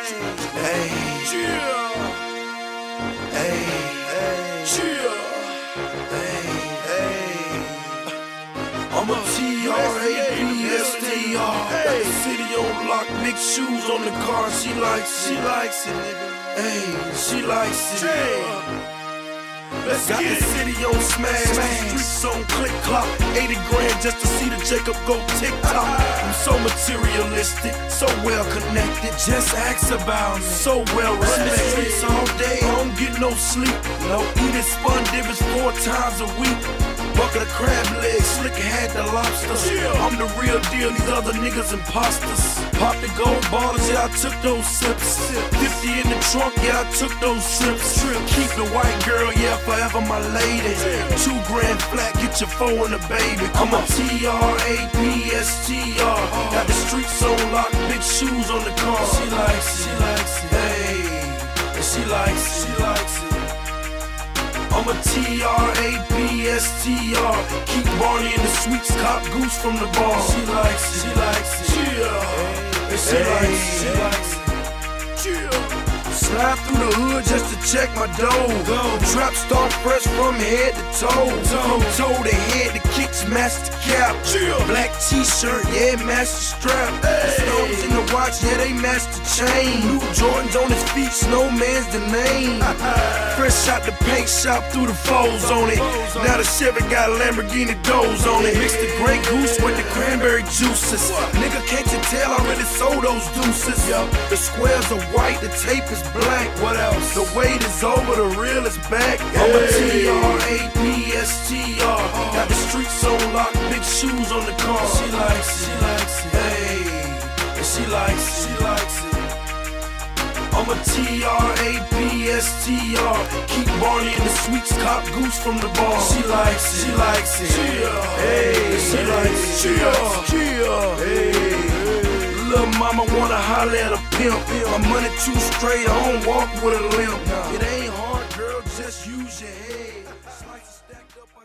Hey, hey, I'm a T-R-A-B-S-T-R. Got the city on lock, big shoes on the car. She likes it, nigga. Hey, she likes it. Let's got the city on smash, streets on click clock. 80 grand just to see the Jacob go TikTok. I'm so materialistic, so well connected. Just ask about me, so well respected. Run the streets all day, I don't get no sleep. No eating spun divots 4 times a week. Bucket of crab legs, slicker had the lobster. I'm the real deal, these other niggas imposters. Pop the gold bottles, yeah, I took those sips. 50 in the trunk, yeah, I took those trips. Keep the white girl, yeah, forever my lady. 2 grand flat, get your 4 in the baby. I'm a T-R-A-B-S-T-R. Got the streets on lock, big shoes on the car. She likes it, hey, and she likes it. I'm a T-R-A-B-S-T-R. Keep Barney in the sweets, cop goose from the bar. She likes it, yeah, and she likes it. Slide through the hood just to check my dough. Trap star fresh from head to toe. From toe to head, the kicks match the cap. Black t-shirt, yeah, match the strap. Stones in the watch, yeah, they match the chain. New Jordans on his feet, Snowman's the name. Fresh out the paint shop, through the foes on it. Now the Chevy got Lamborghini doors on it. Mix the Grey Goose with the cranberry juices. Nigga, can't you tell I really sold those deuces? The squares are white, the tape is black. What else? The wait is over, the real is back. I'm a T-R-A-B-S-T-R. Got the streets on lock, big shoes on the car. She likes it, hey, and she likes it. I'm a T-R-A-B-S-T-R. Keep Barney in the sweets, cop goose from the bar. She likes it, hey, and she likes it. Hey. Little mama wanna holler at a pimp. My money too straight, I don't walk with a limp. It ain't hard, girl, just use your head. Slice stacked up.